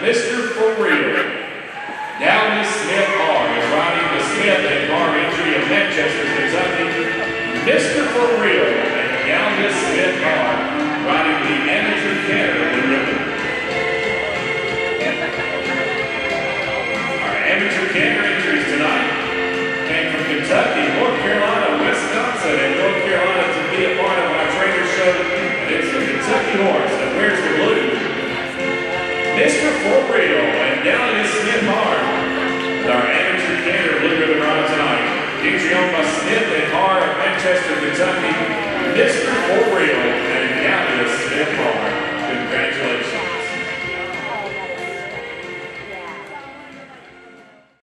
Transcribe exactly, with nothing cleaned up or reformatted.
Mister For Real. Downey Smith R is riding the Smith and Car entry of Manchester, Kentucky. Mister For Real and Downey Smith R riding the amateur canter of the ribbon. Our amateur canter entries tonight came from Kentucky, North Carolina, Wisconsin, and North Carolina to be a part of our trainer show. And it's the Kentucky horse that wears the blue. Mister For Real and Downey Smith R with our amateur canter blue ribbon ride tonight. Entry owned by Smith and R of Manchester, Kentucky. Mister For Real and Downey Smith R.